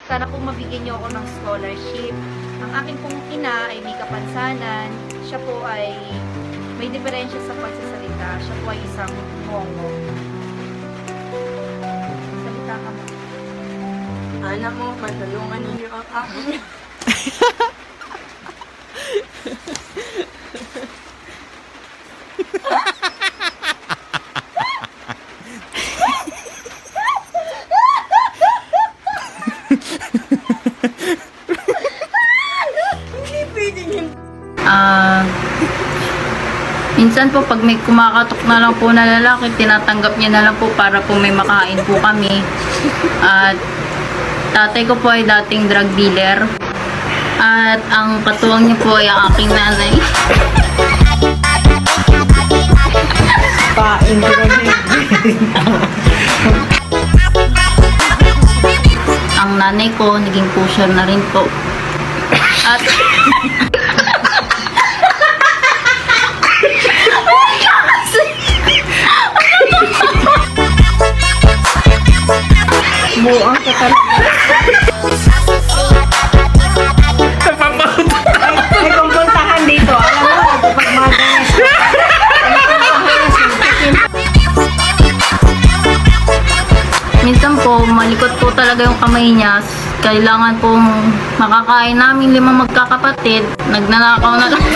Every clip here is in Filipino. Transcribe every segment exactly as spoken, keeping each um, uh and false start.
Sana po mabigyan niyo ako ng scholarship. Ang aking pong ina ay may kapansanan. Siya po ay may diferensya sa pagsasalita. Siya po ay isang Mongo. Salita ka mo. Anak mo, matulungan ninyo ang aking. Ah, uh, minsan po pag may kumakatok na lang po na lalaki, tinatanggap niya na lang po para po may makain po kami. At tatay ko po ay dating drug dealer. At ang katuwang niya po ay ang aking nanay. Pain ko Ang nanay ko, naging pusher na rin po. At buang ka talaga. Ay, kung puntahan dito, alam mo, kapag maganis. minsan po, malikot po talaga yung kamay niya. Kailangan pong makakain namin limang magkakapatid. Nagnanakaw na lang.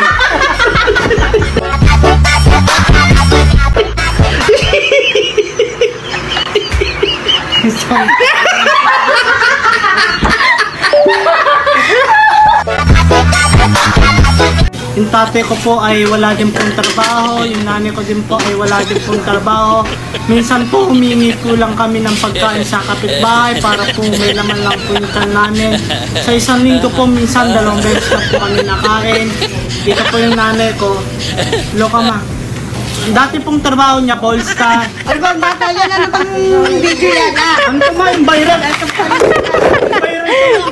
Yung tatay ko po ay wala din pong trabaho, yung nanay ko din po ay wala din pong trabaho. Minsan po humingi po lang kami ng pagkain sa kapitbahay para po may laman lang po yung tiyan namin. Sa isang linggo po minsan dalawang beses na po kami nakain. Dito po yung nanay ko. Loka ma. Dati pong trabaho niya, Polestar. Ano bang bata yan? Ano bang video yan? Ano ito ma? Yung viral? Ito pa rin.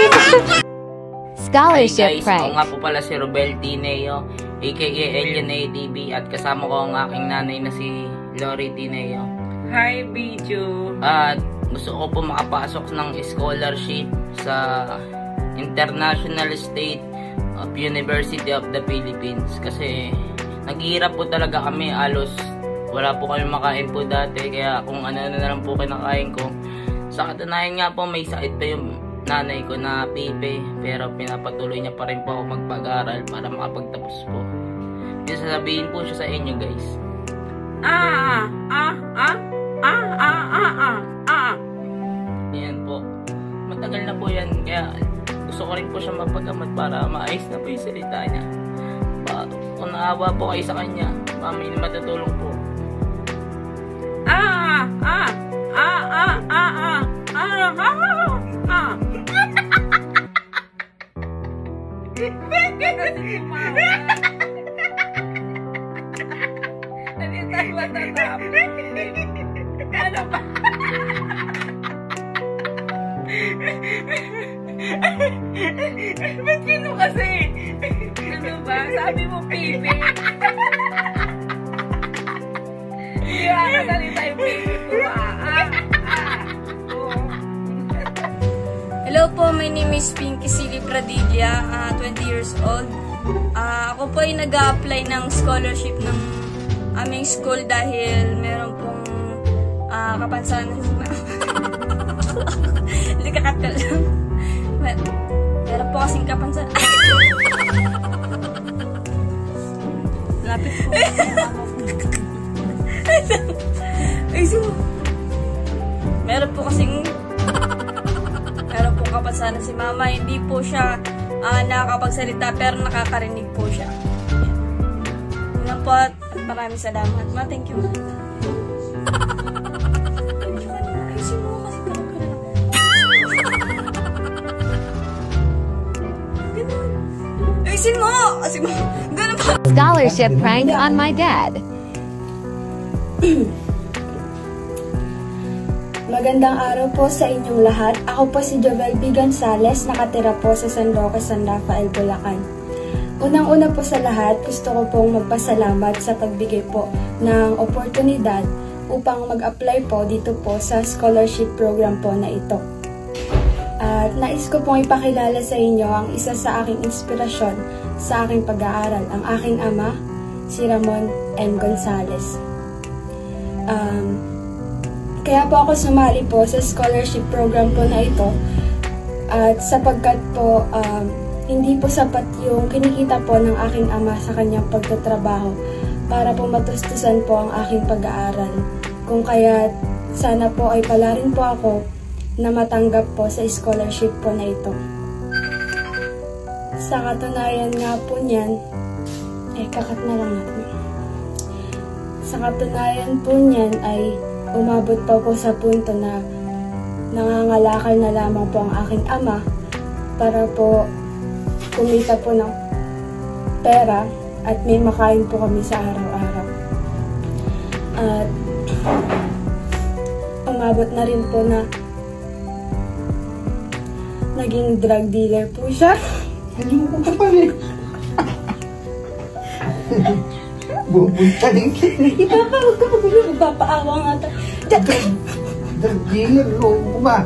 Scholarship Hi guys, Prize. ako nga po pala si Robel Tineo, aka Alien A T V, at kasama ko ang aking nanay na si Lori Tineo. Hi, video. At gusto ko po makapasok ng scholarship sa International State of University of the Philippines kasi naghihirap po talaga kami, alos wala po kami makain po dati, kaya kung ano na lang po kinakain ko. Sa katunayan nga po, may sakit pa yung nanay ko na pipe, pero pinapatuloy niya pa rin po ako magpag-aral para makapagtapos po. May sasabihin po siya sa inyo guys. Ah, ah, ah, ah, ah, ah, ah, ah. Ayan po, matagal na po yan, kaya gusto ko rin po siya mapagamot para maayos na po yung salita niya. Pa, kung naawa po kayo sa kanya, mami na matutulong po. Ah, ah, ah, ah, ah, ah, ah, ah, ah. Hindi tayo matatapos. Ano ba? Ba't kino kasi? Ano ba? Sabi mo, baby. Hindi ka kasalita yung baby ko. Ah, ah, ah. Hello po, my name is Pinky Silly Pradilla, uh, twenty years old. Uh, ako po ay nag-a-apply ng scholarship ng aming school dahil meron pong uh, kapansanan. Hindi kakakal lang. Meron po kasing kapansanan. Lapit po. Ay, so, meron po kasing meron po kapansanan si mama. Hindi po siya uh, nakakapagsalita pero nakakarinig po siya. Yun lang po at maraming salamat. Ma, thank you. Ayusin mo kasi kalap ka na lang. Ganun. Ayusin mo! Kasi mo, ganun pa. Scholarship prank on my dad. Magandang araw po sa inyong lahat. Ako po si Jovel B. Gonzales, nakatira po sa San Roque, San Rafael, Bulacan. Unang-una po sa lahat, gusto ko pong magpasalamat sa pagbigay po ng oportunidad upang mag-apply po dito po sa scholarship program po na ito. At nais ko pong ipakilala sa inyo ang isa sa aking inspirasyon sa aking pag-aaral, ang aking ama, si Ramon M. Gonzales. Um, kaya po ako sumali po sa scholarship program po na ito, at sapagkat po um, hindi po sapat yung kinikita po ng aking ama sa kanyang pagtatrabaho para po matustusan po ang aking pag-aaral. Kung kaya sana po ay palarin po ako na matanggap po sa scholarship po na ito. Sa katunayan nga po niyan, eh kakat na lang natin. Sa katunayan po niyan ay umabot pa po sa punto na nangangalakal na lamang po ang aking ama para po kumita po ng pera at may makain po kami sa araw-araw. At umabot na rin po na naging drug dealer po siya. Ano ko pa pala? Bubunta rin kita. Ipapa, huwag ka magulo. Magpapaawa nga ta. Drug dealer, loob ko ba?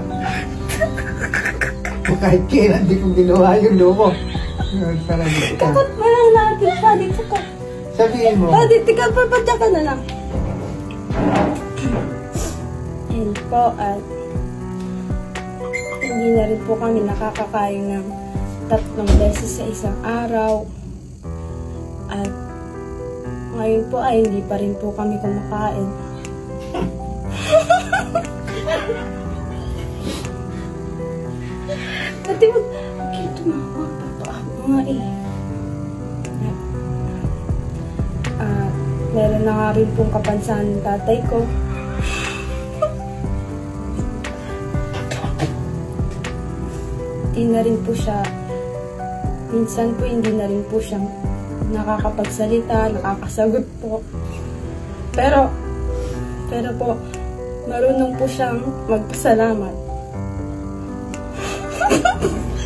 Kahit kailan di ko ginawa yung loob. Kakot mo lang natin pa. Dito ka. Sabihin mo. Pa, dito ka. Papadya ka na lang. And po, at hindi na rin po kami nakakakain ng tatlong beses sa isang araw. At ngayon po ay hindi pa rin po kami kumakain. Pati mo, okay, tumawa pa mga eh. At meron na nga rin pong kapansahan ng tatay ko. Hindi na rin po siya, minsan po hindi na rin po siya nakakapagsalita, nakakasagot po. Pero, pero po, marunong po siyang magpasalamat.